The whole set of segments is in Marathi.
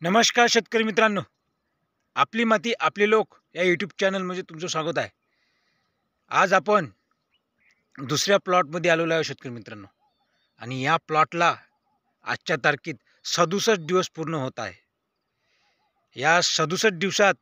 नमस्कार शेतकरी मित्रांनो, आपली माती आपले लोक या यूट्यूब चॅनलमध्ये तुमचं स्वागत आहे. आज आपण दुसऱ्या प्लॉटमध्ये आलेलो आहे शेतकरी मित्रांनो, आणि या प्लॉटला आजच्या तारखेत 67 दिवस पूर्ण होत आहे. या 67 दिवसात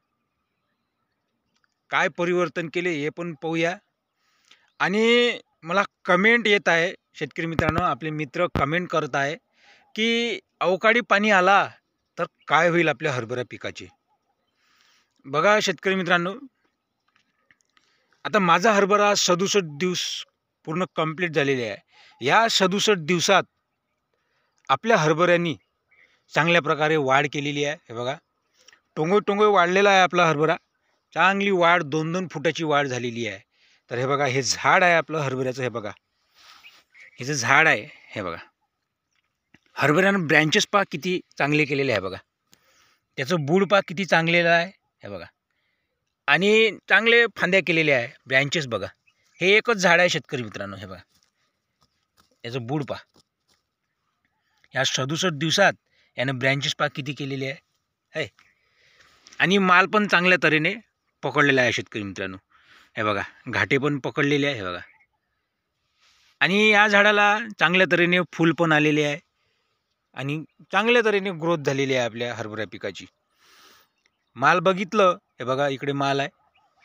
काय परिवर्तन केले हे पण पाहूया. आणि मला कमेंट येत आहे शेतकरी मित्रांनो, आपले मित्र कमेंट करत आहे की अवकाळी पाणी आला तर काय होईल आपल्या हरभरा पिकाचे. बघा शेतकरी मित्रांनो, आता माझा हरभरा 67 दिवस पूर्ण कंप्लीट झालेले आहे. या 67 दिवसात आपल्या हरभऱ्यांनी चांगल्या प्रकारे वाढ केलेली आहे. हे बघा, टोंगोय वाढलेला आहे आपला हरभरा. चांगली वाढ, 2-2 फुटाची वाढ झालेली आहे. तर हे बघा, हे झाड आहे आपलं हरभऱ्याचं. हे बघा, हे जे झाड आहे, हे बघा, हरभऱ्यानं ब्रँचेस पहा किती चांगले केलेले आहे. बघा, त्याचं बूड पहा किती चांगलेलं आहे. हे बघा, आणि चांगले फांद्या केलेल्या आहे, ब्रँचेस बघा. हे एकच झाड आहे शेतकरी मित्रांनो. हे बघा, याचं बूड पहा. या 67 दिवसात यानं ब्रँचेस पहा किती केलेले आहे. आणि माल पण चांगल्या तऱ्हेने पकडलेला आहे शेतकरी मित्रांनो. हे बघा, घाटे पण पकडलेले आहे. हे बघा, आणि या झाडाला चांगल्या तऱ्हेने फूल पण आलेले आहे आणि चांगल्या तऱ्हेने ग्रोथ झालेली आहे आपल्या हरभरा पिकाची. माल बघितलं, हे बघा, इकडे माल आहे.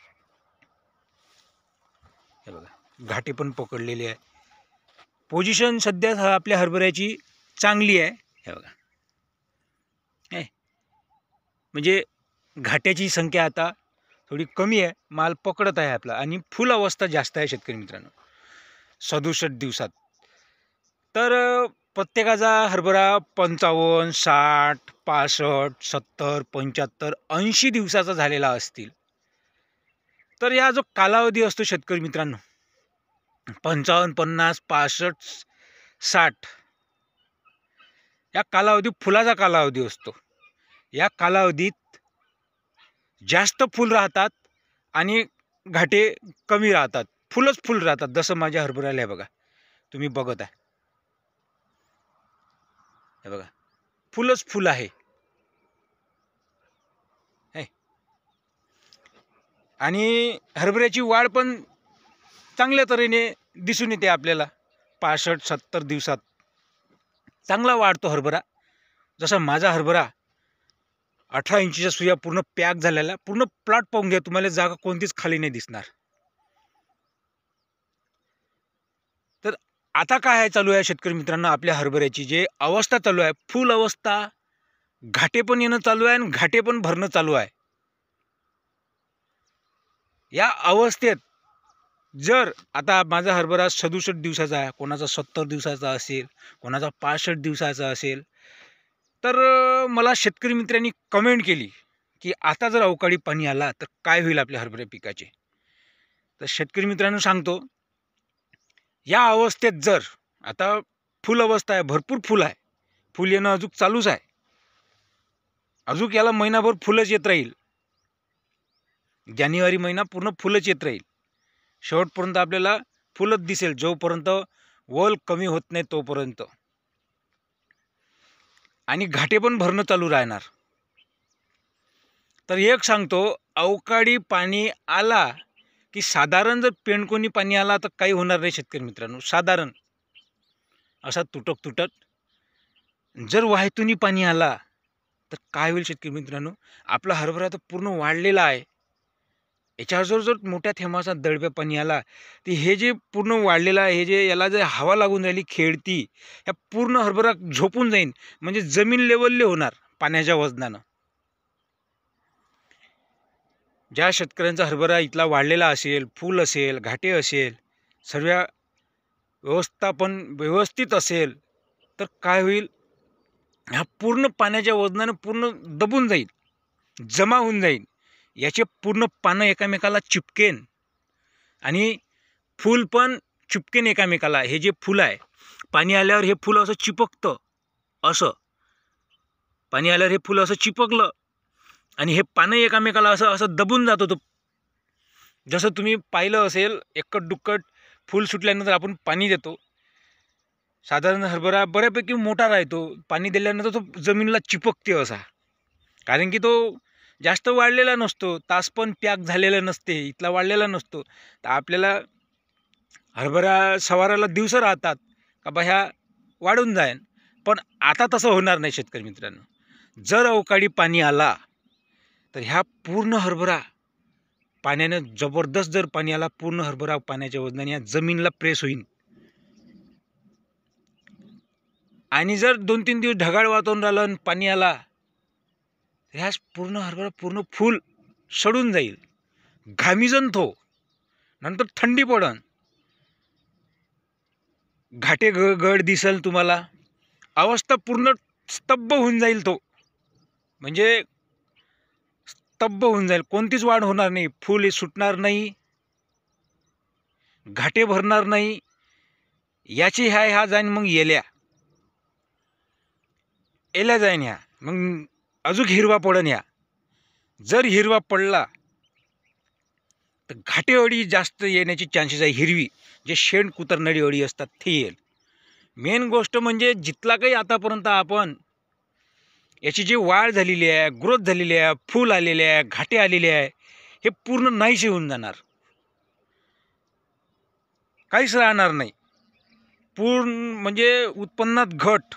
हे बघा, घाटे पण पकडलेले आहे. पोझिशन सध्या आपल्या हरभऱ्याची चांगली आहे. हे बघा, म्हणजे घाट्याची संख्या आता थोडी कमी आहे, माल पकडत आहे आपला, आणि फुल अवस्था जास्त आहे शेतकरी मित्रांनो 67 दिवसात. तर प्रत्येकाचा हरभरा 55, 60, 65, 70, 75, 80 दिवसाचा झालेला असतील. तर या जो कालावधी असतो शेतकरी मित्रांनो, 55, 50, 65, 60, या कालावधी फुलाचा कालावधी असतो. या कालावधीत जास्त फुल राहतात आणि घाटे कमी राहतात. फुलच फुल राहतात. जसं माझ्या हरभऱ्याला आहे बघा, तुम्ही बघत आहे. हे बघा, फुलच फुल आहे. आणि हरभऱ्याची वाढ पण चांगल्या तऱ्हेने दिसून येते आपल्याला. 65, 70 दिवसात चांगला वाढतो हरभरा. जसा माझा हरभरा 18 इंचीच्या सुया पूर्ण पॅक झालेला. पूर्ण प्लॉट पाहून घ्या, तुम्हाला जागा कोणतीच खाली नाही दिसणार. तर आता काय आहे चालू आहे शेतकरी मित्रांनो, आपल्या हरभऱ्याची जे अवस्था चालू आहे, फुल अवस्था, घाटे पण येणं चालू आहे आणि घाटे पण भरणं चालू आहे. या अवस्थेत जर आता माझा हरभरा 67 दिवसाचा आहे, कोणाचा 70 दिवसाचा असेल, कोणाचा 65 दिवसाचा असेल, तर मला शेतकरी मित्रांनी कमेंट केली की आता जर अवकाळी पाणी आला तर काय होईल आपल्या हरभरा पिकाचे. तर शेतकरी मित्रांनो सांगतो, या अवस्थेत जर आता फुल अवस्था आहे, भरपूर फुल आहे, फुल येणं अजून चालूच आहे, अजून याला महिनाभर फुलच येत राहील. जानेवारी महिना पूर्ण फुलच येत राहील. शेवटपर्यंत आपल्याला फुलच दिसेल, जोपर्यंत वल कमी होत नाही तोपर्यंत. आणि घाटे पण भरणं चालू राहणार. तर एक सांगतो, अवकाळी पाणी आला की साधारण जर पेंडकोनी पाणी आला तर काही होणार नाही शेतकरी मित्रांनो. साधारण असा तुटक जर वाहतुनी पाणी आला तर काय होईल शेतकरी मित्रांनो, आपला हरभरा तर पूर्ण वाढलेला आहे. याच्यावर जर मोठ्या थेंबाचा दडप्या पाणी आला तर हे जे पूर्ण वाढलेलं आहे, हे जे याला जर हवा लागून राहिली खेळती, ह्या पूर्ण हरभरा झोपून जाईन, म्हणजे जमीन लेवलले होणार पाण्याच्या वजनानं. ज्या शेतकऱ्यांचा हरभरा इथला वाढलेला असेल, फूल असेल, घाटे असेल, सर्व व्यवस्थापन व्यवस्थित असेल, तर काय होईल, ह्या पूर्ण पाण्याच्या वजनानं पूर्ण दबून जाईल, जमा होऊन जाईल. याचे पूर्ण पानं एकामेकाला चिपकेन आणि फूल पण चिपकेन एकामेकाला. हे जे फूल आहे, पाणी आल्यावर हे फूल असं चिपकतं, असं पाणी आल्यावर हे फूल असं चिपकलं आणि हे पानं एकामेकाला असं असं दबून जात होतं. जसं तुम्ही पाहिलं असेल, एकट दुक्कट फूल सुटल्यानंतर आपण पाणी देतो, साधारण हरभरा बऱ्यापैकी मोठा राहतो, पाणी दिल्यानंतर तो जमिनीला चिपकते असा. कारण की तो जास्त वाढलेला नसतो, तास पण पॅक झालेला नसते, इथला वाढलेला नसतो. तर आपल्याला हरभरा सवाराला दिवस राहतात का बा ह्या वाढून जाईन. पण आता तसं होणार नाही शेतकरी मित्रांनो. जर अवकाळी पाणी आला तर ह्या पूर्ण हरभरा पाण्यानं जबरदस्त, जर पाणी आला पूर्ण हरभरा पाण्याच्या वजनाने या जमीनला प्रेस होईल. आणि जर 2-3 दिवस ढगाळ वातावरण राहिलं आणि पाणी आला तर ह्या पूर्ण हरभरा पूर्ण फुल सडून जाईल, घामिजन तो. नंतर थंडी पडन, घाटे गड दिसल तुम्हाला, अवस्था पूर्ण स्तब्ध होऊन जाईल तो. म्हणजे स्तब्ध होऊन जाईल, कोणतीच वाढ होणार नाही, फुल सुटणार नाही, घाटे भरणार नाही. याची ह्या जाईन मग एल्या जाईन ह्या, मग अजून हिरवा पडन ह्या. जर हिरवा पडला तर घाटे अळी जास्त येण्याची चान्सेस आहे. हिरवी जे शेण कुतरणारी अळी असतात ते येईल. मेन गोष्ट म्हणजे जितला काही आतापर्यंत आपण याची जी वाढ झालेली आहे, ग्रोथ झालेली आहे, फूल आलेले आहे, घाटे आलेले आहे, हे पूर्ण नाहीसे होऊन जाणार, काहीच राहणार नाही. पूर्ण म्हणजे उत्पन्नात घट.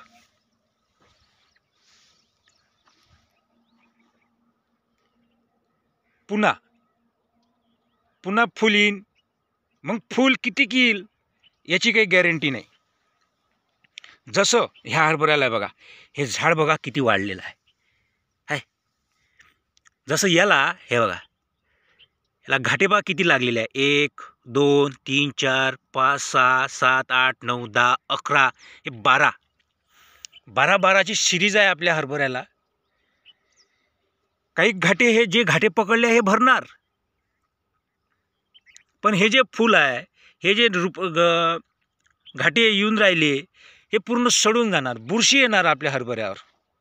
पुन्हा फुल येईन. मग फुल किती येईल याची काही गॅरंटी नाही. जसं ह्या हरभऱ्याला बघा, हे झाड बघा किती वाढलेलं आहे. जसं याला हे बघा, याला घाटे बघा किती लागलेले आहे. 1 2 3 4 5 6 7 8 9 10 11 हे 12ची सिरीज आहे आपल्या हरभऱ्याला. काही घाटे, हे जे घाटे पकडले हे भरणार, पण हे जे फूल आहे, हे जे घाटे येऊन राहिले हे पूर्ण सडून जाणार. बुरशी येणार आपल्या हरभऱ्यावर.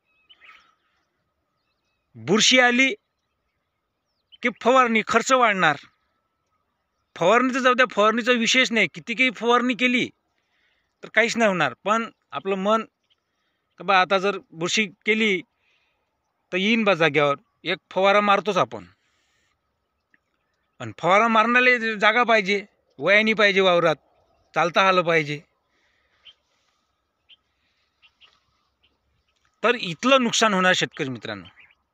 बुरशी आली की फवारणी खर्च वाढणार. फवारणीचं जाऊ द्या, फवारणीचा विषयच नाही, किती काही फवारणी केली तर काहीच नाही होणार. पण आपलं मन का बा आता जर बुरशी केली तर येईन बा जाग्यावर, एक फवारा मारतोच आपण. पण फवारा मारण्याला जागा पाहिजे, वयानी पाहिजे, वावरात चालता आलं पाहिजे. तर इथलं नुकसान होणार शेतकरी मित्रांनो.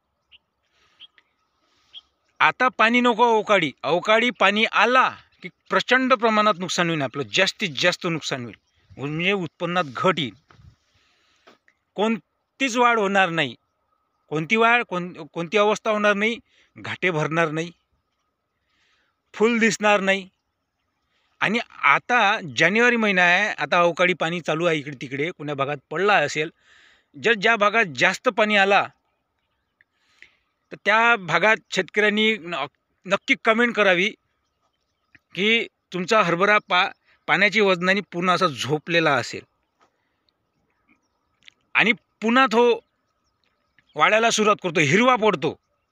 आता पाणी नको अवकाळी पाणी आला की प्रचंड प्रमाणात नुकसान होईल आपलं, जास्तीत जास्त नुकसान होईल. म्हणजे उत्पन्नात घट येईल, कोणतीच वाढ होणार नाही. कोणती अवस्था होणार नाही. घाटे भरणार नाही, फुल दिसणार नाही. आणि आता जानेवारी महिना आहे, आता अवकाळी पाणी चालू आहे इकडे तिकडे, कोण्या भागात पडला असेल. जर ज्या भागात जास्त पाणी आला तर त्या भागात शेतकऱ्यांनी नक्की कमेंट करावी की तुमचा हरभरा पाण्याची वजनाने पूर्ण असा झोपलेला असेल आणि पुन्हा तो वाढायला सुरुवात करतो, हिरवा पडतो,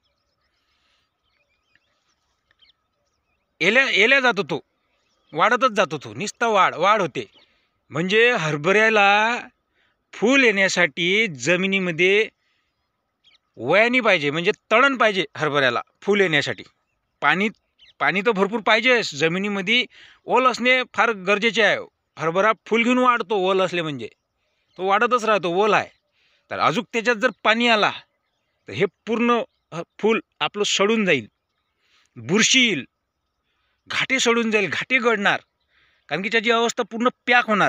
एल्या जातो, तो वाढतच जातो, तो नुसता वाढ होते. म्हणजे हरभऱ्याला फूल येण्यासाठी जमिनीमध्ये वयानी पाहिजे, म्हणजे तळण पाहिजे हरभऱ्याला फूल येण्यासाठी. पाणी तर भरपूर पाहिजे, जमिनीमध्ये ओल असणे फार गरजेचे आहे. हरभरा फूल घेऊन वाढतो, ओल असले म्हणजे तो वाढतच राहतो, ओल आहे. तर अजून त्याच्यात जर पाणी आला तर हे पूर्ण फूल आपलं सडून जाईल, बुरशी येईल, घाटे सडून जाईल, घाटे गळणार. कारण की त्याची अवस्था पूर्ण पॅक होणार,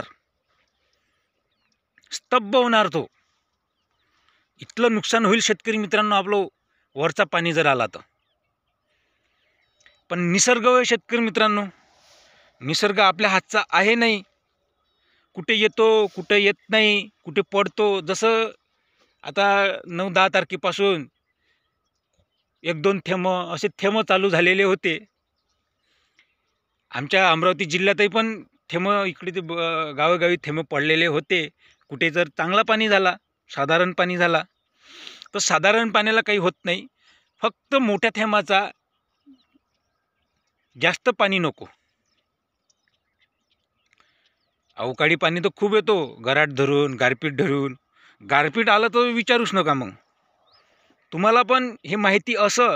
स्तब्ध होणार तो. इतलं नुकसान होईल शेतकरी मित्रांनो आपलं, वरचा पाणी जर आला तर. पण निसर्ग शेतकरी मित्रांनो, निसर्ग आपल्या हातचा आहे नाही. कुठे येतो, कुठे येत नाही, कुठे पडतो. जसं आता 9-10 तारखेपासून 1-2 थेंब असे थेंब चालू झालेले होते. आमच्या अमरावती जिल्ह्यातही पण थेंब इकडे ते गावोगावी थेंब पडलेले होते. कुठे जर चांगला पाणी झाला, साधारण पाणी झाला, तर साधारण पाण्याला काही होत नाही. फक्त मोठ्या थेंबाचा जास्त पाणी नको. अवकाळी पाणी तर खूप येतो, गराट धरून, गारपीट धरून. गारपीट आलं तर विचारूच नका मग. तुम्हाला पण हे माहिती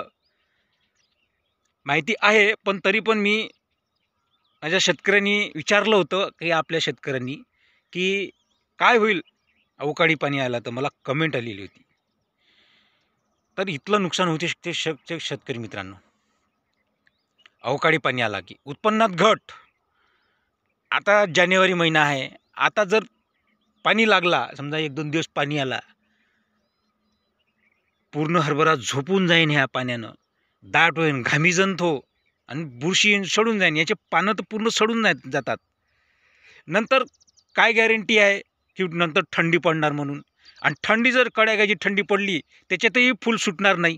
आहे, पण तरी पण मी माझ्या शेतकऱ्यांनी विचारलं होतं की आपल्या शेतकऱ्यांनी की काय होईल अवकाळी पाणी आलं तर. मला कमेंट आलेली होती. तर इथलं नुकसान होते शेतकरी मित्रांनो. अवकाळी पाणी आला की उत्पन्नात घट. आता जानेवारी महिना आहे. आता जर पाणी लागला, समजा 1-2 दिवस पाणी आला, पूर्ण हरभरा झोपून जाईन ह्या पाण्यानं. दाट होईन, घामी जंतो आणि बुरशी येऊन सडून जाईन. याचे पानं तर पूर्ण सडून जातात. नंतर काय गॅरंटी आहे की नंतर थंडी पडणार म्हणून? आणि थंडी जर कडाक्याची थंडी पडली त्याच्यातही फुल सुटणार नाही.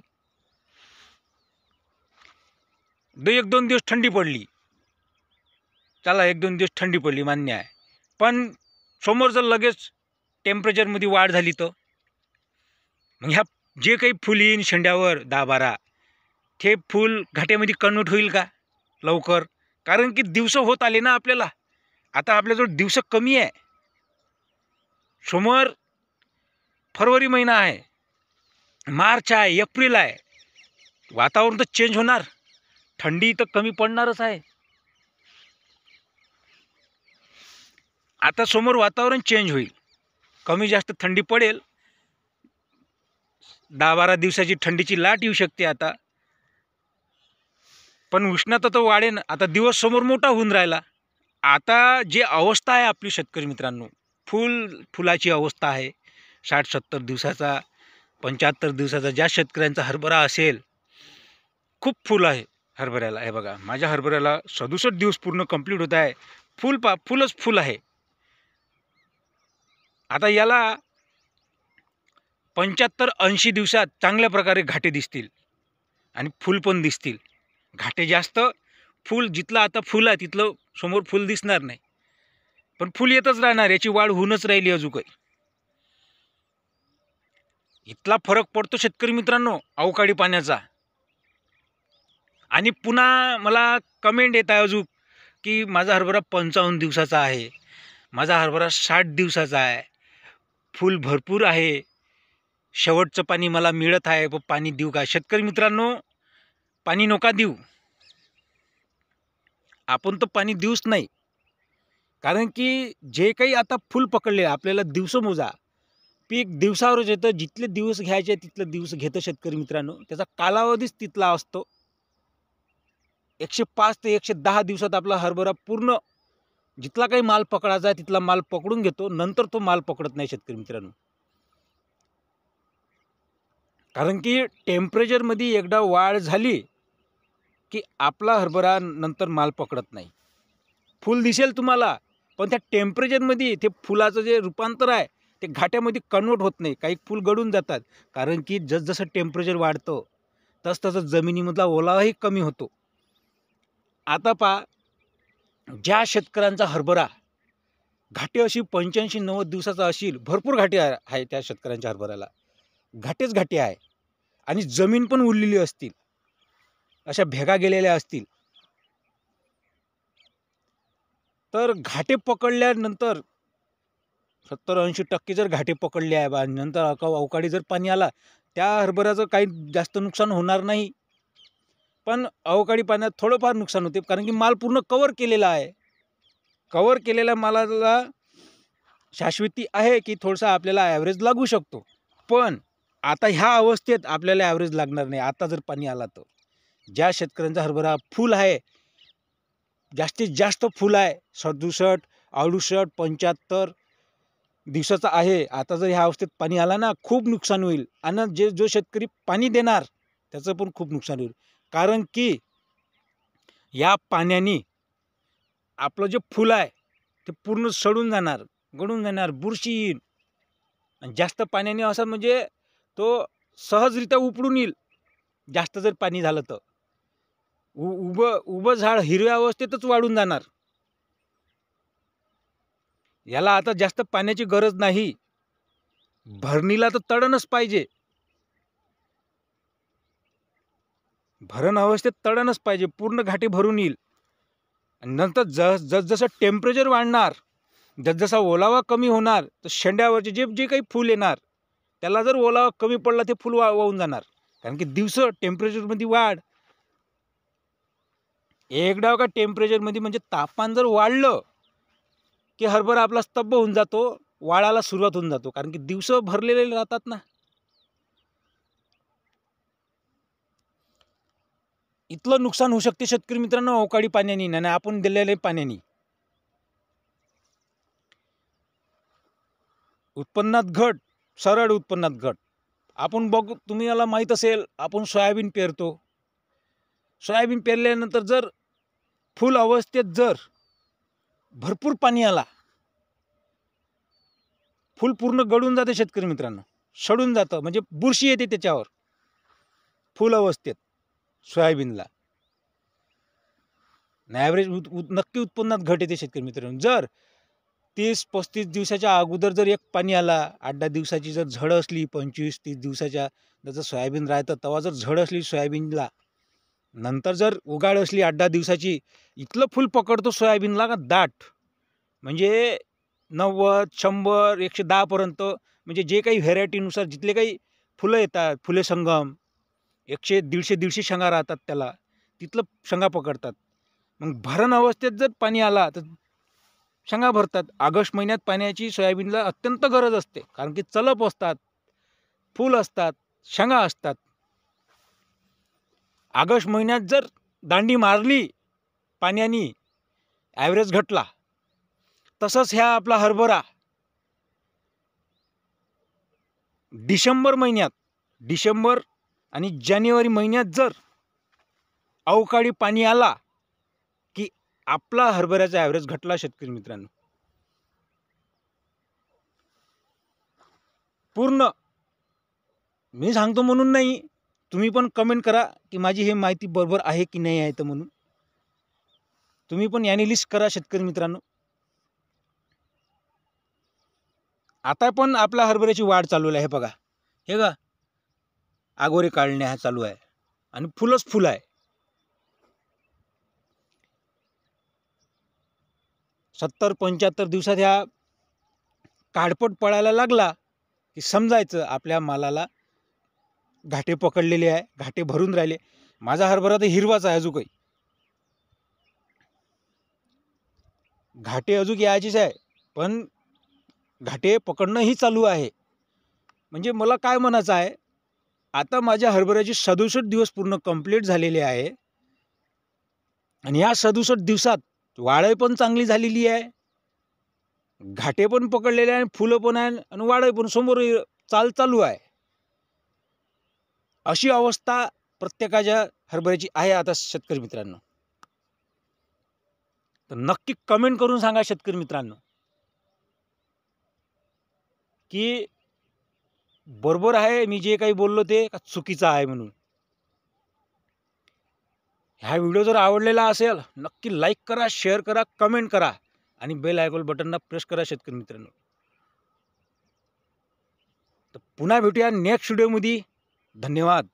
1-2 दिवस थंडी पडली, चला 1-2 दिवस थंडी पडली मान्य आहे, पण समोर जर लगेच टेम्परेचरमध्ये वाढ झाली तर मग ह्या जे काही फुल येईन शेंड्यावर 10-12 ते फुल घाट्यामध्ये कन्वर्ट होईल का लवकर? कारण की दिवस होत आले ना आपल्याला. आता आपल्याजवळ दिवस कमी आहे. समोर फरवरी महिना आहे, मार्च आहे, एप्रिल आहे. वातावरण तर चेंज होणार, थंडी तर कमी पडणारच आहे. आता समोर वातावरण चेंज होईल, कमी जास्त थंडी पडेल. 10-12 दिवसाची थंडीची लाट येऊ शकते आता. पण उष्णता तर वाढेन. आता दिवस समोर मोठा होऊन राहिला. आता जे अवस्था आहे आपली शेतकरी मित्रांनो, फुलाची अवस्था आहे 60-70 दिवसाचा, 75 दिवसाचा. ज्या शेतकऱ्यांचा हरभरा असेल, खूप फुल आहे हरभऱ्याला. हे बघा, माझ्या हरभऱ्याला 67 दिवस पूर्ण कंप्लीट होत आहे. फुलच फुल आहे. आता याला 75-80 दिवसात चांगल्या प्रकारे घाटे दिसतील आणि फुल पण दिसतील. घाटे जास्त, फुल जिथलं आता फुल आहे तिथलं समोर फुल दिसणार नाही, पण फुल येतच राहणार. याची वाढ होऊनच राहिली अजून काही. इथला फरक पडतो शेतकरी मित्रांनो अवकाळी पाण्याचा. आणि पुन्हा मला कमेंट येत आहे अजून की माझा हरभरा 55 दिवसाचा आहे, माझा हरभरा 60 दिवसाचा आहे, फुल भरपूर आहे, शेवटचं पाणी मला मिळत आहे, पण पाणी देऊ का? शेतकरी मित्रांनो, पाणी नका देऊ. आपण तर पाणी देऊच नाही. कारण की जे काही आता फुल पकडले, आपल्याला दिवस मोजा. पीक दिवसावरच येतं. जिथले दिवस घ्यायचे तिथले दिवस घेतं शेतकरी मित्रांनो. त्याचा कालावधीच तिथला असतो. 105 ते 110 दिवसात आपला हरभरा पूर्ण जिथला काही माल पकडायचा आहे तिथला माल पकडून घेतो. नंतर तो माल पकडत नाही शेतकरी मित्रांनो. कारण की टेम्परेचरमध्ये एकदा वाढ झाली की आपला हरभरा नंतर माल पकडत नाही. फुल दिसेल तुम्हाला, पण त्या टेम्परेचरमध्ये ते फुलाचं जे रूपांतर आहे ते घाट्यामध्ये कन्वर्ट होत नाही. काही फुल गळून जातात. कारण की जसजसं टेम्परेचर वाढतं तसतसं जमिनीमधला ओलावाही कमी होतो. आता पहा, ज्या शेतकऱ्यांचा हरभरा घाटे अशी 85-90 दिवसाचा असेल, भरपूर घाटे आहे त्या शेतकऱ्यांच्या हरभऱ्याला, घाटेच घाटे आहे आणि जमीन पण उरलेली असतील, अशा भेगा गेलेल्या असतील, तर घाटे पकडल्यानंतर 70-80% जर घाटे पकडले आहे बा, नंतर अवकाळी जर पाणी आला, त्या हरभऱ्याचं काही जास्त नुकसान होणार नाही. पण अवकाळी पाण्यात थोडंफार नुकसान होते, कारण की माल पूर्ण कव्हर केलेला आहे. कव्हर केलेल्या मालाला शाश्वती आहे की थोडासा आपल्याला ॲव्हरेज लागू शकतो. पण आता ह्या अवस्थेत आपल्याला ॲव्हरेज लागणार नाही. आता जर पाणी आला तर ज्या शेतकऱ्यांचा हरभरा फुल आहे, जास्तीत जास्त फुल आहे, 67, 68, 75 दिवसाचा आहे, आता जर ह्या अवस्थेत पाणी आला ना, खूप नुकसान होईल. आणि जो शेतकरी पाणी देणार त्याचं पण खूप नुकसान होईल. कारण की या पाण्याने आपलं जे फुल आहे ते पूर्ण सडून जाणार, गळून जाणार, बुरशी येईल. आणि जास्त पाण्याने असं म्हणजे तो सहजरित्या उपडून येईल. जास्त जर पाणी झालं तर उभं झाड हिरव्या अवस्थेतच वाढून जाणार. याला आता जास्त पाण्याची गरज नाही. भरणीला तर तडणच पाहिजे, भरण अवस्थेत तडणच पाहिजे, पूर्ण घाटे भरून येईल. आणि नंतर जसजसं टेम्परेचर वाढणार, जसजसा ओलावा कमी होणार, तर शेंड्यावरचे जे काही फूल येणार त्याला जर ओलावा कमी पडला ते फुल वाहून जाणार. कारण की दिवस टेम्परेचरमध्ये वाढ, एकदा का टेम्परेचरमध्ये म्हणजे तापमान जर वाढलं की हरभरा आपला स्तब्ध होऊन जातो, वाळायला सुरुवात होऊन जातो. कारण की दिवस भरलेले राहतात ना. इतलं नुकसान होऊ शकते शेतकरी मित्रांनो अवकाळी पाण्याने आणि आपण दिलेल्या पाण्याने. उत्पन्नात घट, सरळ उत्पन्नात घट. आपण बघू, तुम्ही याला माहीत असेल, आपण सोयाबीन पेरतो. सोयाबीन पेरल्यानंतर जर फुल अवस्थेत जर भरपूर पाणी आला, फुल पूर्ण गळून जाते शेतकरी मित्रांनो, सडून जातं, म्हणजे बुरशी येते त्याच्यावर फुल अवस्थेत सोयाबीनला. ॲव्हरेज नक्की उत्पन्नात घट येते शेतकरी मित्रांनो. जर 30-35 दिवसाच्या अगोदर जर एक पाणी आला, 8-10 दिवसाची जर झड असली, 25-30 दिवसाच्या जसं सोयाबीन राहतं तेव्हा जर झड असली सोयाबीनला, नंतर जर उगाड असली 8-10 दिवसाची, इतलं फुल पकडतो सोयाबीनला का दाट, म्हणजे 90, 100, 110 पर्यंत, म्हणजे जे काही व्हेरायटीनुसार जिथले काही फुलं येतात, फुले संगम 100, 150 शेंगा राहतात त्याला, तिथलं शेंगा पकडतात. मग भरण अवस्थेत जर पाणी आला तर शेंगा भरतात. ऑगस्ट महिन्यात पाण्याची सोयाबीनला अत्यंत गरज असते, कारण की चलप असतात, फूल असतात, शेंगा असतात. ऑगस्ट महिन्यात जर दांडी मारली पाण्याने, ॲव्हरेज घटला, तसंच ह्या आपला हरभरा डिसेंबर महिन्यात, डिसेंबर आणि जानेवारी महिन्यात जर अवकाळी पाणी आला की आपला हरभऱ्याचा ॲव्हरेज घटला शेतकरी मित्रांनो. पूर्ण मी सांगतो म्हणून नाही, तुम्ही पण कमेंट करा की माझी ही माहिती बरोबर आहे की नाही आहे. तर म्हणून तुम्ही पण ॲनालिसिस करा शेतकरी मित्रांनो. आता पण आपल्या हरभऱ्याची वाढ चालू आहे. बघा, हे का आगोरे काढणे हा चालू आहे आणि फुलच फुल आहे. 70-75 दिवसात ह्या काढपट पडायला लागला की समजायचं आपल्या मालाला घाटे पकडलेले आहे, घाटे भरून राहिले. माझा हरभरा तर हिरवाच आहे, अजून काही घाटे अजून यायचीच आहे, पण घाटे पकडणंही चालू आहे. म्हणजे मला काय म्हणायचं आहे, आता माझ्या हरभऱ्याची 67 दिवस पूर्ण कंप्लीट झालेले आहे आणि या 67 दिवसात वाढही पण चांगली झालेली आहे, घाटे पण पकडलेले आहे, फुलं पण आहे आणि वाढही पण समोर चालू आहे. अशी अवस्था प्रत्येकाच्या हरभऱ्याची आहे आता शेतकरी मित्रांनो. तर नक्की कमेंट करून सांगा शेतकरी मित्रांनो की बरोबर आहे मी जे काही बोललो ते का चुकीचं आहे म्हणून. ह्या व्हिडिओ जर आवडलेला असेल नक्की लाईक करा, शेअर करा, कमेंट करा आणि बेल आयकॉन बटनला प्रेस करा शेतकरी मित्रांनो. तर पुन्हा भेटूया नेक्स्ट व्हिडिओमध्ये. धन्यवाद.